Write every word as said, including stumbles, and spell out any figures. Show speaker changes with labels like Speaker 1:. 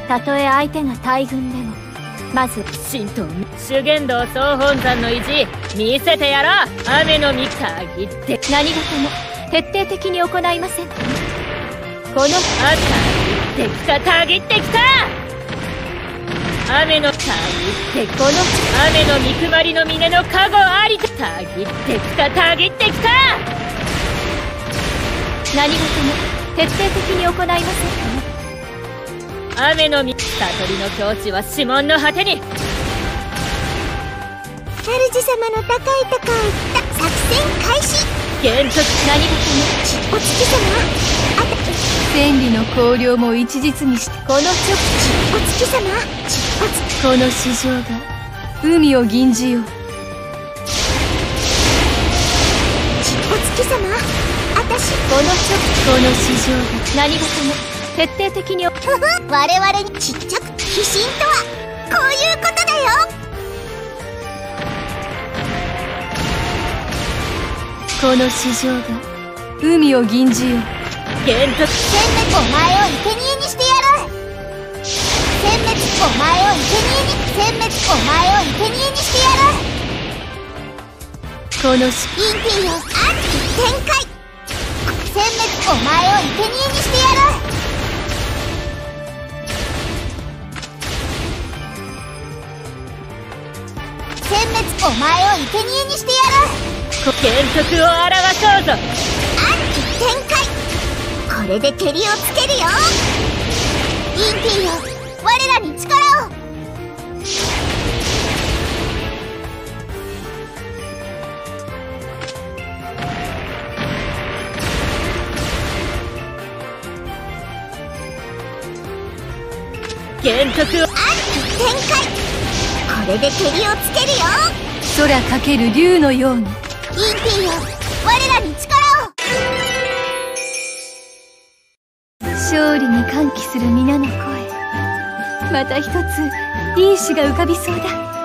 Speaker 1: たとえ相手が大軍でもまず神道修験道総本山の意地見せてやろう。雨の実たぎって何事も徹底的に行いません。このあたぎってきたたぎってきた雨のたぎってこの雨のみくまりの峰の加護ありたぎってきたたぎってきた何事も徹底的に行いませんかね。雨の実悟りの境地は指紋の果てに。
Speaker 2: 主様の高いとこへ行った作戦開始。
Speaker 1: 原則何事も
Speaker 2: お月様あた
Speaker 3: 千里の光領も一実にして
Speaker 1: この直
Speaker 2: お月様
Speaker 3: この市場が海を吟じよう。
Speaker 2: お月様あたし
Speaker 1: この直この市場が何事も徹底的に
Speaker 2: ふふ我々にちっちゃく鬼神とはこういうことだよ。
Speaker 3: この市場が海を吟じよう。
Speaker 1: 原則
Speaker 2: 殲滅お前を生贄にしてやる。殲滅お前を生贄に殲滅お前を生贄にしてやる。
Speaker 3: このし
Speaker 2: インティよアンチ展開。殲滅お前を生贄にしてやる。殲滅お前を生贄にしてやる。
Speaker 1: 原則を表そうぞ。
Speaker 2: アンチ展開。これで照りをつけるよ。インティよ我らに力を。
Speaker 1: 原則を
Speaker 2: アンチ展開。これで照りをつけるよ。
Speaker 3: 空かける竜のように。
Speaker 2: インティよ我らに力を。
Speaker 3: 勝利に歓喜する皆の声。また一ついい詩が浮かびそうだ。